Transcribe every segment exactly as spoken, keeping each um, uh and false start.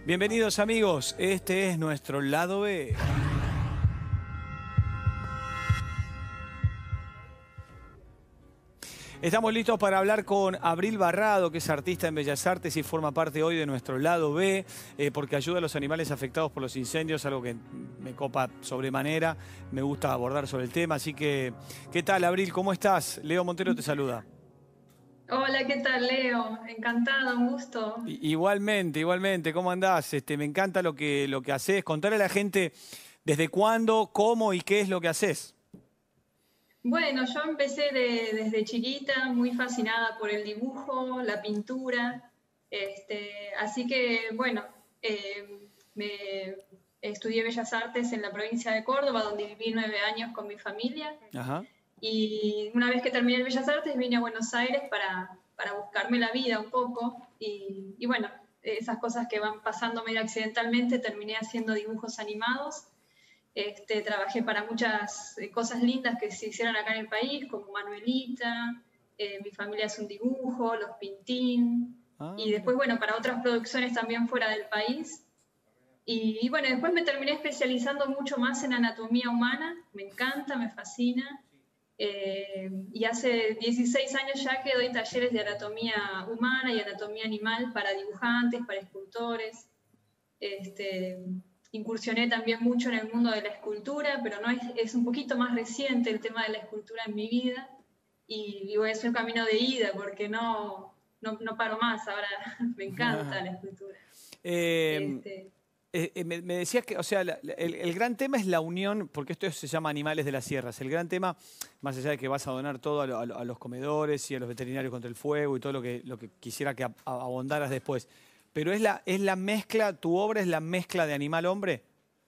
Bienvenidos amigos, este es nuestro lado B. Estamos listos para hablar con Abril Barrado, que es artista en Bellas Artes y forma parte hoy de nuestro lado B, eh, porque ayuda a los animales afectados por los incendios, algo que me copa sobremanera, me gusta abordar sobre el tema. Así que, ¿qué tal, Abril? ¿Cómo estás? Leo Montero te saluda. Hola, ¿qué tal, Leo? Encantada, un gusto. I- Igualmente, igualmente, ¿cómo andás? Este, me encanta lo que, lo que haces. Contarle a la gente desde cuándo, cómo y qué es lo que haces. Bueno, yo empecé de- desde chiquita, muy fascinada por el dibujo, la pintura, este, así que, bueno, eh, me estudié Bellas Artes en la provincia de Córdoba, donde viví nueve años con mi familia, Ajá. y una vez que terminé el Bellas Artes vine a Buenos Aires para, para buscarme la vida un poco, y, y bueno, esas cosas que van pasando medio accidentalmente, terminé haciendo dibujos animados. Este, trabajé para muchas eh, cosas lindas que se hicieron acá en el país, como Manuelita, eh, Mi familia es un dibujo, Los Pintín, Ah, y mira. después, bueno, para otras producciones también fuera del país. Y, y bueno, después me terminé especializando mucho más en anatomía humana, me encanta, me fascina. Eh, y hace dieciséis años ya que doy talleres de anatomía humana y anatomía animal para dibujantes, para escultores. Este, incursioné también mucho en el mundo de la escultura, pero no es, es un poquito más reciente el tema de la escultura en mi vida y digo, es un camino de ida porque no, no, no paro más, ahora me encanta la escultura. Eh, Este, eh, eh, me, me decías que, o sea, la- la- el, el gran tema es la unión, porque esto se llama Animales de las Sierras. El gran tema, más allá de que vas a donar todo a, lo- a lo- a los comedores y a los veterinarios contra el fuego y todo lo que, lo que quisiera que ab- abondaras después, pero es la, es la mezcla, tu obra es la mezcla de animal-hombre.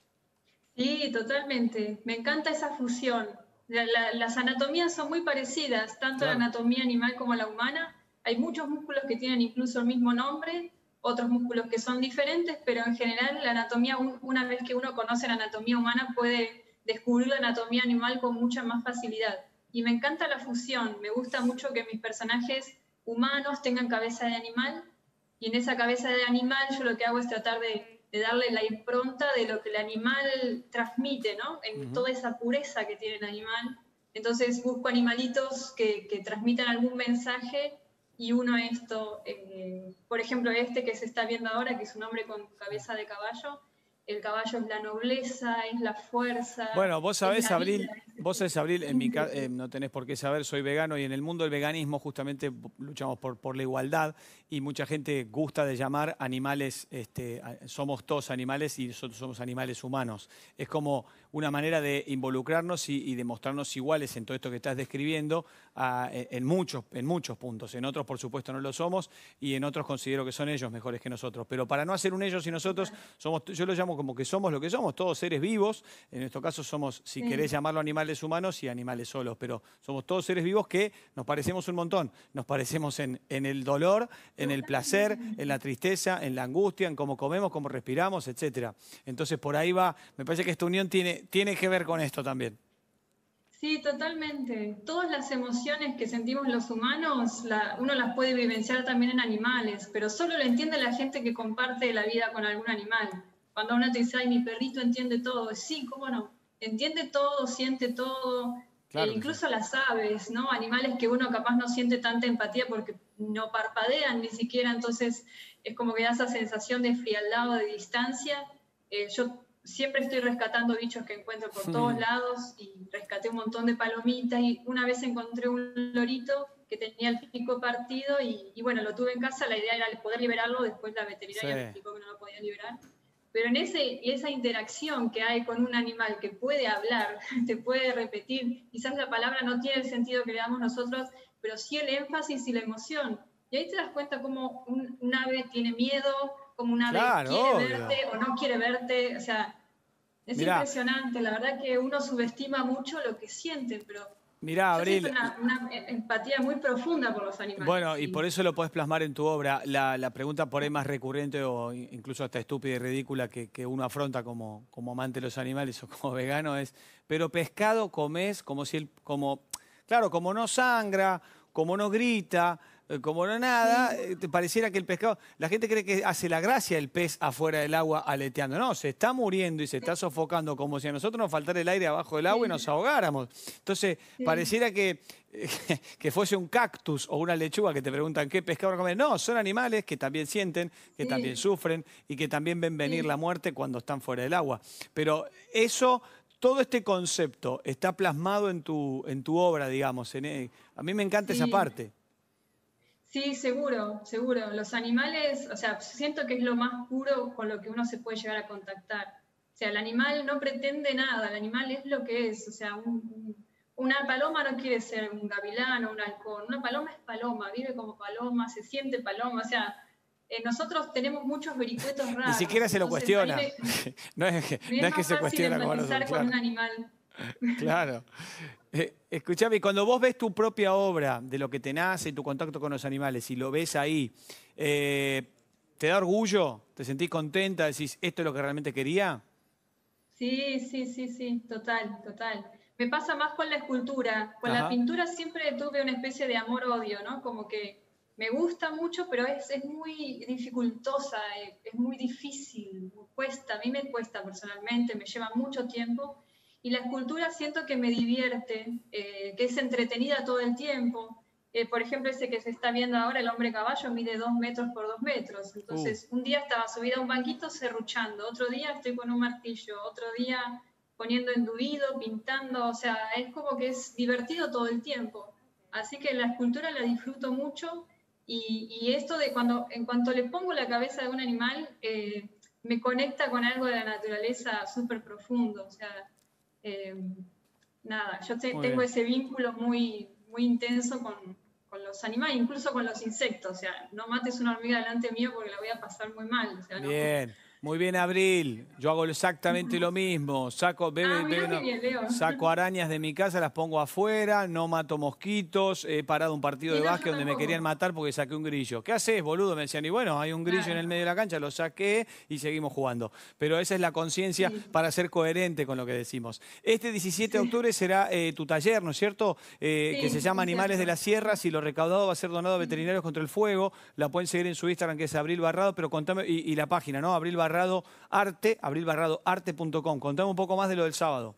sí, totalmente, me encanta esa fusión. La- la- las anatomías son muy parecidas, tanto la Claro. anatomía animal como la humana. Hay muchos músculos que tienen incluso el mismo nombre, otros músculos que son diferentes, pero en general la anatomía, un- una vez que uno conoce la anatomía humana, puede descubrir la anatomía animal con mucha más facilidad. Y me encanta la fusión, me gusta mucho que mis personajes humanos tengan cabeza de animal, y en esa cabeza de animal yo lo que hago es tratar de, de darle la impronta de lo que el animal transmite, ¿no? En Ujú. toda esa pureza que tiene el animal. Entonces busco animalitos que, que transmitan algún mensaje y uno esto, eh, por ejemplo, este que se está viendo ahora, que es un hombre con cabeza de caballo. El caballo es la nobleza, es la fuerza, Bueno, vos es sabés, la vida, Abril, es vos ese sabés, Abril, en mi ca- eh, ímpetu. no tenés por qué saber, soy vegano y en el mundo del veganismo justamente luchamos por, por la igualdad y mucha gente gusta de llamar animales, este, a- somos todos animales y nosotros somos animales humanos. Es como una manera de involucrarnos y, y de mostrarnos iguales en todo esto que estás describiendo a- en, en muchos, en muchos puntos. En otros, por supuesto, no lo somos y en otros considero que son ellos mejores que nosotros. Pero para no hacer un ellos y nosotros, somos, yo lo llamo como que somos lo que somos, todos seres vivos. En nuestro caso somos, si querés Sí. llamarlo animales humanos y animales solos, pero somos todos seres vivos que nos parecemos un montón. Nos parecemos en, en el dolor, en el placer, en la tristeza, en la angustia, en cómo comemos, cómo respiramos, etcétera. Entonces por ahí va, me parece que esta unión tiene, tiene que ver con esto también. Sí, totalmente. Todas las emociones que sentimos los humanos, la- uno las puede vivenciar también en animales, pero solo lo entiende la gente que comparte la vida con algún animal. Cuando uno te dice, ay, mi perrito entiende todo, sí, cómo no, entiende todo, siente todo, e Claro que sí. incluso las aves, ¿no? Animales que uno capaz no siente tanta empatía porque no parpadean ni siquiera, entonces es como que da esa sensación de frialdad o de distancia. Eh, yo siempre estoy rescatando bichos que encuentro por todos lados y rescaté un montón de palomitas y una vez encontré un lorito que tenía el pico partido y, y bueno, lo tuve en casa, la idea era poder liberarlo, después la Sí. veterinaria me explicó que no lo podía liberar. Pero en ese, esa interacción que hay con un animal que puede hablar, te puede repetir, quizás la palabra no tiene el sentido que le damos nosotros, pero sí el énfasis y la emoción. Y ahí te das cuenta cómo un, un ave tiene miedo, cómo un ave quiere Claro, verte obvio. o no quiere verte, o sea, es Mirá, impresionante, la verdad que uno subestima mucho lo que sienten, pero mirá, yo siento Abril. una, una empatía muy profunda por los animales. Bueno, y por Y, eso lo podés plasmar en tu obra. La, la pregunta por ahí más recurrente o in- incluso hasta estúpida y ridícula que, que uno afronta como, como amante de los animales o como vegano es, pero pescado comés como si el, como, claro, como no sangra, como no grita, eh, como no nada, eh, te pareciera que el pescado... La gente cree que hace la gracia el pez afuera del agua aleteando. No, se está muriendo y se está sofocando como si a nosotros nos faltara el aire abajo del agua y nos ahogáramos. Entonces, Sí. pareciera que, que fuese un cactus o una lechuga que te preguntan qué pescado comer. No, son animales que también sienten, que Sí. también sufren y que también ven venir Sí. la muerte cuando están fuera del agua. Pero eso... Todo este concepto está plasmado en tu, en tu obra, digamos. En, eh, a mí me encanta esa Sí. parte. Sí, seguro, seguro. Los animales, o sea, siento que es lo más puro con lo que uno se puede llegar a contactar. O sea, el animal no pretende nada, el animal es lo que es. O sea, un, un- una paloma no quiere ser un gavilán o un halcón. Una paloma es paloma, vive como paloma, se siente paloma. O sea, eh, nosotros tenemos muchos vericuetos raros. Ni siquiera se lo entonces a mí cuestiona. me, No es que, me no es es que más se fácil cuestiona como nosotros, empatizar con un claro. animal. Claro. Eh, escuchame, cuando vos ves tu propia obra, de lo que te nace y tu contacto con los animales, y lo ves ahí, eh, ¿te da orgullo? ¿Te sentís contenta? ¿Decís, esto es lo que realmente quería? Sí, sí, sí, sí, total, total. Me pasa más con la escultura. Con la Ajá. pintura siempre tuve una especie de amor-odio, ¿no? Como que me gusta mucho, pero es, es muy dificultosa, eh, es muy difícil, cuesta, a mí me cuesta personalmente, me lleva mucho tiempo. Y la escultura siento que me divierte, eh, que es entretenida todo el tiempo. Eh, por ejemplo, ese que se está viendo ahora, el hombre caballo, mide dos metros por dos metros. Uh, Entonces, un día estaba subida a un banquito serruchando, otro día estoy con un martillo, otro día poniendo enduido, pintando, o sea, es como que es divertido todo el tiempo. Así que la escultura la disfruto mucho y, y esto de cuando, en cuanto le pongo la cabeza de un animal, eh, me conecta con algo de la naturaleza súper profundo, o sea, eh, nada, yo te, muy tengo bien. ese vínculo muy, muy intenso con, con los animales, incluso con los insectos. O sea, no mates una hormiga delante mío porque la voy a pasar muy mal. O sea, no. Bien, muy bien, Abril. Yo hago exactamente lo mismo. Saco, bebe, Ah, bebe, mirá qué no, bien, Leo. saco arañas de mi casa, las pongo afuera, no mato mosquitos. He parado un partido Sí, de no, básquet yo donde me querían tampoco. matar porque saqué un grillo. ¿Qué haces, boludo? Me decían, y bueno, hay un grillo en el Claro, medio de la cancha, lo saqué y seguimos jugando. Pero esa es la conciencia sí, para ser coherente con lo que decimos. Este diecisiete de sí, octubre será eh, tu taller, ¿no es cierto? Eh, que se sí, llama es Animales de cierto. las Sierras y lo recaudado va a ser donado a Sí. Veterinarios contra el Fuego. La pueden seguir en su Instagram, que es Abril Barrado, pero contame, y, y la página, ¿no? Abril Barrado Arte, abril barrado arte punto com. Contame un poco más de lo del sábado.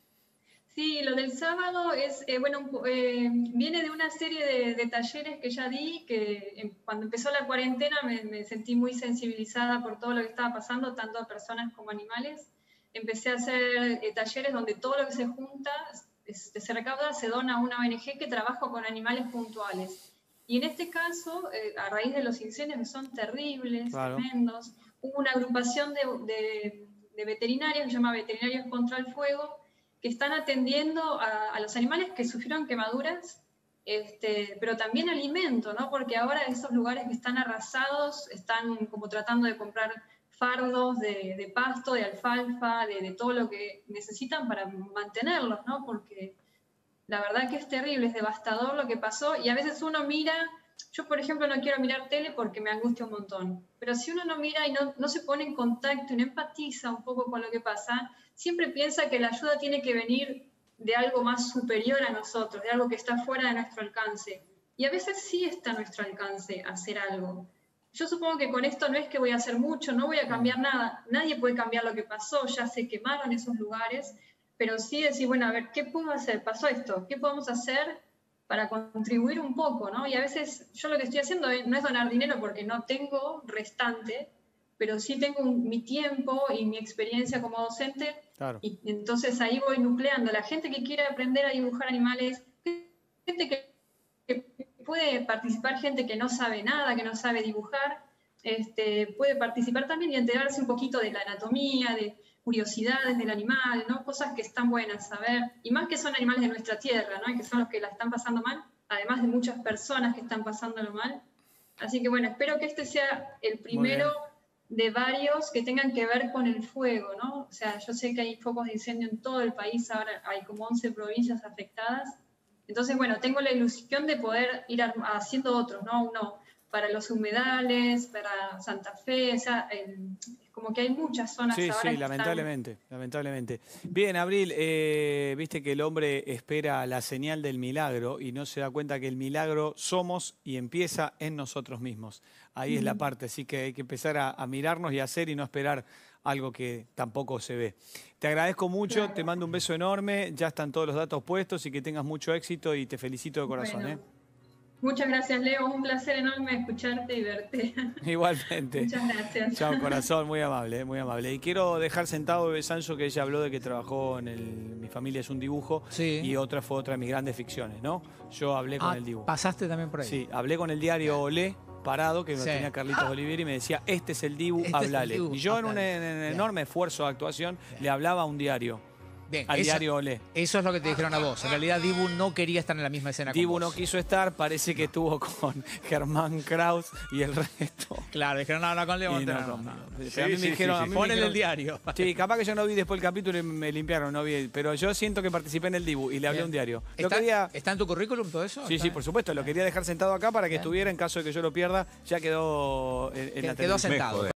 Sí, lo del sábado es, eh, bueno, un po- eh, viene de una serie de, de talleres que ya di, que eh, cuando empezó la cuarentena me, me sentí muy sensibilizada por todo lo que estaba pasando, tanto a personas como animales. Empecé a hacer eh, talleres donde todo lo que se junta, es- se recauda, se dona a una O N G que trabaja con animales puntuales. Y en este caso, eh, a raíz de los incendios que son terribles, Claro. tremendos, hubo una agrupación de, de, de veterinarios que se llama Veterinarios contra el Fuego, que están atendiendo a, a los animales que sufrieron quemaduras, este, pero también alimento, ¿no? Porque ahora esos lugares que están arrasados están como tratando de comprar fardos de, de pasto, de alfalfa, de, de todo lo que necesitan para mantenerlos, ¿no? Porque la verdad que es terrible, es devastador lo que pasó y a veces uno mira, yo por ejemplo no quiero mirar tele porque me angustia un montón, pero si uno no mira y no, no se pone en contacto y no empatiza un poco con lo que pasa, siempre piensa que la ayuda tiene que venir de algo más superior a nosotros, de algo que está fuera de nuestro alcance. Y a veces sí está a nuestro alcance hacer algo. Yo supongo que con esto no es que voy a hacer mucho, no voy a cambiar nada, nadie puede cambiar lo que pasó, ya se quemaron esos lugares, pero sí decir, bueno, a ver, ¿qué puedo hacer? Pasó esto, ¿qué podemos hacer para contribuir un poco, ¿no? Y a veces yo lo que estoy haciendo no es donar dinero porque no tengo restante, pero sí tengo un, mi tiempo y mi experiencia como docente, Claro. y entonces ahí voy nucleando. La gente que quiere aprender a dibujar animales, gente que, que puede participar, gente que no sabe nada, que no sabe dibujar, este, puede participar también y enterarse un poquito de la anatomía, de curiosidades del animal, ¿no? Cosas que están buenas saber, y más que son animales de nuestra tierra, ¿no? Y que son los que la están pasando mal, además de muchas personas que están pasándolo mal. Así que bueno, espero que este sea el primero de varios que tengan que ver con el fuego, ¿no? O sea, yo sé que hay focos de incendio en todo el país, ahora hay como once provincias afectadas. Entonces, bueno, tengo la ilusión de poder ir haciendo otros, ¿no? Uno para los humedales, para Santa Fe, o sea, el, como que hay muchas zonas sí, ahora sí, que lamentablemente, están... lamentablemente. Bien, Abril, eh, viste que el hombre espera la señal del milagro y no se da cuenta que el milagro somos y empieza en nosotros mismos. Ahí uh-huh. es la parte, así que hay que empezar a, a mirarnos y a hacer y no esperar algo que tampoco se ve. Te agradezco mucho, claro. te mando un beso enorme, ya están todos los datos puestos y que tengas mucho éxito y te felicito de corazón. Bueno. ¿eh? Muchas gracias, Leo. Un placer enorme escucharte y verte. Igualmente. Muchas gracias. Chao, corazón. Muy amable, muy amable. Y quiero dejar sentado a Bebe Sancho, que ella habló de que trabajó en el Mi familia es un dibujo. Sí. Y otra fue otra de mis grandes ficciones, ¿no? Yo hablé con ah, el dibujo. ¿Pasaste también por ahí? Sí, hablé con el diario Olé, parado, que lo sí. tenía Carlitos ah. Olivieri, y me decía, este es el Dibu, este hablale. Es el Dibu, y yo hablale. en un, en un enorme esfuerzo de actuación Bien. le hablaba a un diario. Bien, al eso, diario Olé. Eso es lo que te dijeron a vos. En realidad Dibu no quería estar en la misma escena Dibu con vos. no quiso estar, parece que estuvo con Germán Kraus y el resto. Claro, dijeron, no, no, con Leo Montero. No, no, no. Sí, a mí me dijeron, sí, sí, Ponle el diario. Sí, capaz que yo no vi después el capítulo y me limpiaron, no vi. Pero yo siento que participé en el Dibu y le hablé Bien. a un diario. Lo ¿Está, quería... ¿Está en tu currículum todo eso? Sí, sí, por supuesto. Lo quería dejar sentado acá para que Bien. estuviera en caso de que yo lo pierda. Ya quedó en, en la Quedó televisión. sentado.